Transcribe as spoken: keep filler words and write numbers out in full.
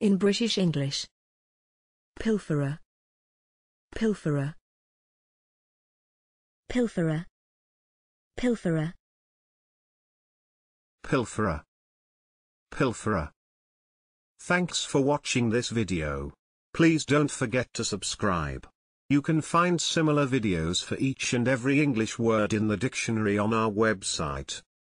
In British English. Pilferer. Pilferer. Pilferer. Pilferer. Pilferer. Pilferer. Thanks for watching this video. Please don't forget to subscribe. You can find similar videos for each and every English word in the dictionary on our website.